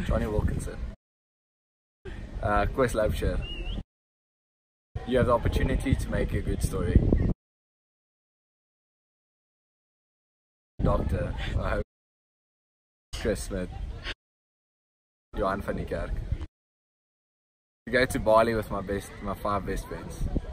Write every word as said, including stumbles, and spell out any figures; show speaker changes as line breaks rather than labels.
Johnny Wilkinson. Uh, Koos Loubser. You have the opportunity to make a good story. Doctor. I hope. Chris Smith. Johan van die Kerk. To go to Bali with my best, my five best friends.